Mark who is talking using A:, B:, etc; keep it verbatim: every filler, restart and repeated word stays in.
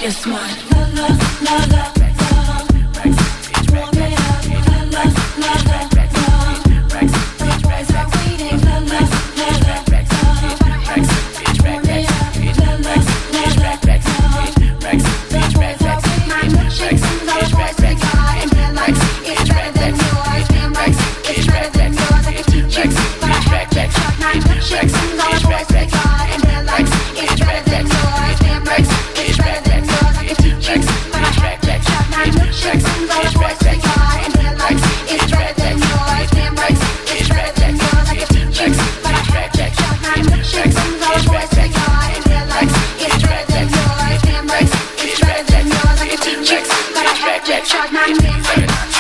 A: you're smart. La la la la la. Warm it up. La la la la la. The boys are waiting. La la la la la. Warm it up. La la la la la. The boys are waiting. My milkshakes and the boys we got, and their life is better than yours. Damn right, it's better than yours. I can teach you, but I have to shut my milkshakes and the boys we got, and their life is better than yours. Damn right, it's better than yours. I can teach you, but I have to shut my milkshakes and the boys we got, and their life is better than yours. Damn right, it's better than yours. I can teach you, but I have to shut my milkshakes and the boys we got, and their life is better than yours. Damn right, it's better than yours. I can teach you, but I have to shut my milkshakes.